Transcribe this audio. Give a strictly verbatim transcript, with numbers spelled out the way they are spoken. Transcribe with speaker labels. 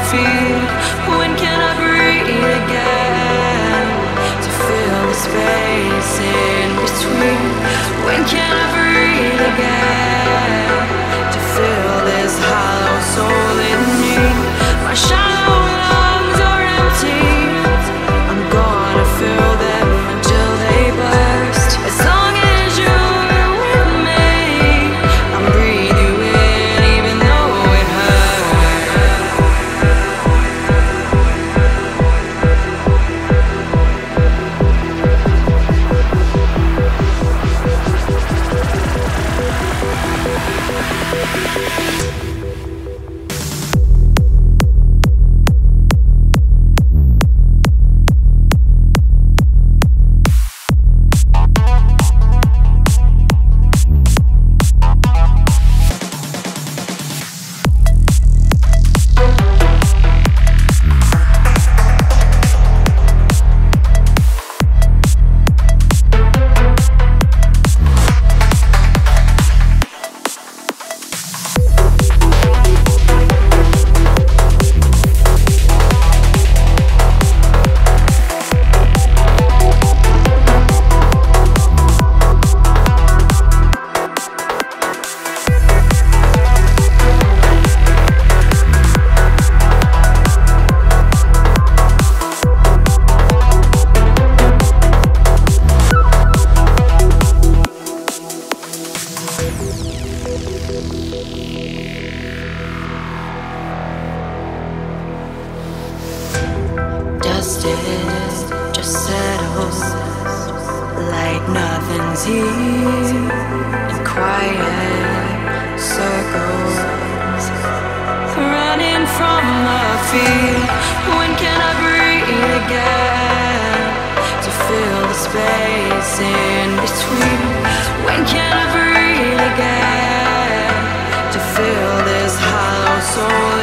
Speaker 1: feet. When can I breathe again? To fill the space in between. When can I breathe again? To fill this hollow soul in me. My shallow lungs are empty. I'm gonna fill them until they burst. As long as you're with me, I'm breathe you in even though it dusted, just settles like nothing's here. In quiet circles, running from the fear. When can I breathe again? To fill the space in between. When can I breathe again? To fill this hollow soul